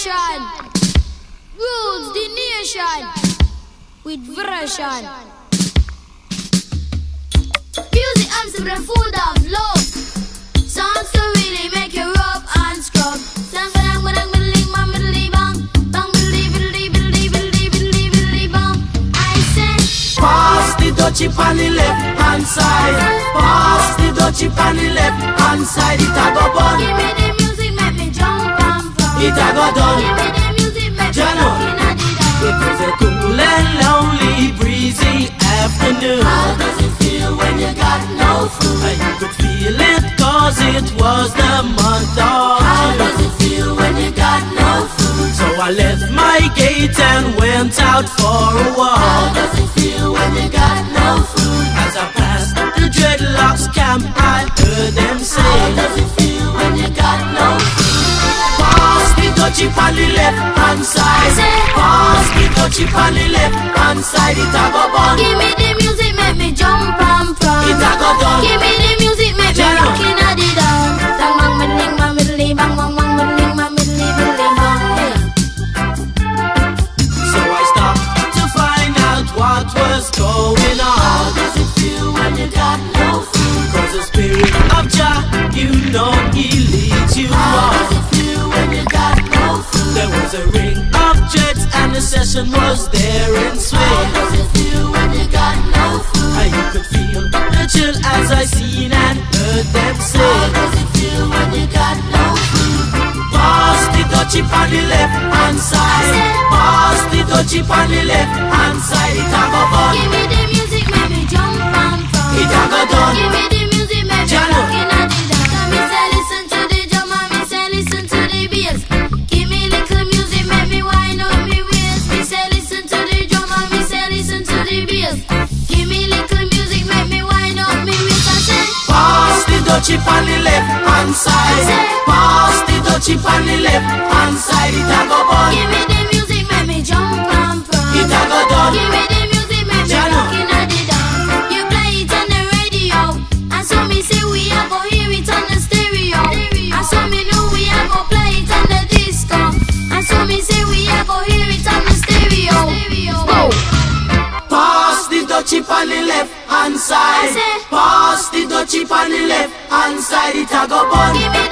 generation rules the nation with version. Music I'm simply full of love. Songs to really make you rub and scrub. Pass the dutchie on the left hand side. Pass the dutchie on the left hand side. It a go bun. Give me the music, make me jump and from. It a go done. Give me the music, make me walk in the It was a cool and lonely, breezy afternoon. How does it feel when you got no food? You could feel it cause it was the month of How June. does it feel when you got no food? So I left my gate and went out for a How walk. does it feel when you got no food? As I passed the dreadlocks camp, I heard them How say, does it feel when you got no food? pass the dutchie on the left hand side. Pass the dutchie on the left hand side. It a go bun. Give me the music, make me jump and from. It a go done. Give me the music, make me Jano. rock in the dance. Bang bang middling, bang middling, bang bang bang middling, bang middling, middling, bang. So I stopped to find out what was going How on. does it feel when you got no food? Cause the spirit of Jah, you know he leads you How on. does it feel when you got no food? There was a ring of dreads and the session was there in How swing. does it feel when you got no food? And you could feel the chill as I seen and heard them How say, does it feel when you got no food? pass the dutchie on the left hand side. Pass the dutchie on the left hand side. It a go bun. Give me the music, make me jump and from. It a go done. Give me the music, make me Jano. rock in the dance. So me say listen to the drum and me say listen to the bass. Give me little music, make me wind up me waist. Me say listen to the drum and me say listen to the bass. Give me little music, make me wind up me waist. I say Pass the dutchie on the left hand side. Pass the dutchie on the left hand side. It a go bun. give me the music, make me jump and from. It a go done. Give me the music, make me Jano. rock in the dance. You play it on the radio, and so me say we a go hear it on the stereo. And so me know we a go play it on the disco. And so me say we a go hear it on the stereo. Pass the dutchie on the left hand side. Pass the dutchie on the left hand side. It a go bun. Give me